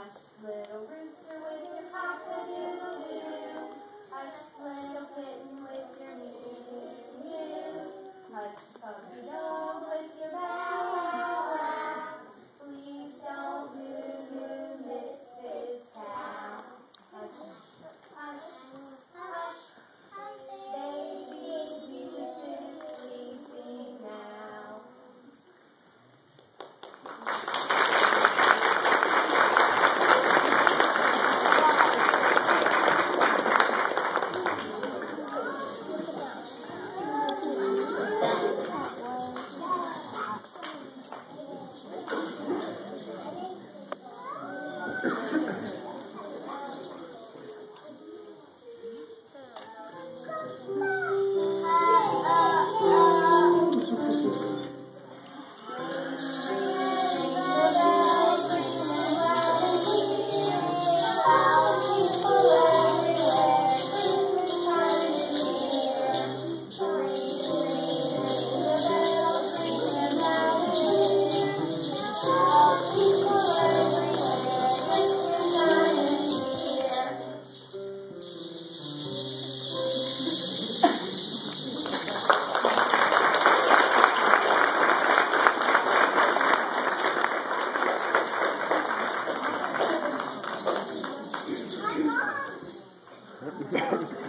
Hush, little rooster with your cock-a-doodle-doo. Hush, little kitten with your mew-mew. Hush, puppy dog with your bow-wow. Please don't moo-moo, Mrs. Cow. Hush, hush, hush, baby Jesus is sleeping now. Hi, Mom.